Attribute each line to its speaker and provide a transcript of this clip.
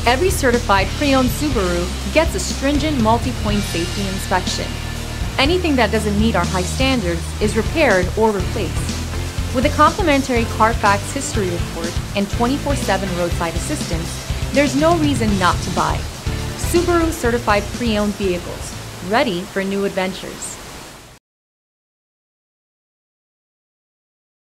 Speaker 1: Every certified pre-owned Subaru gets a stringent multi-point safety inspection. Anything that doesn't meet our high standards is repaired or replaced. With a complimentary CARFAX history report and 24/7 roadside assistance, there's no reason not to buy. Subaru certified pre-owned vehicles, ready for new adventures.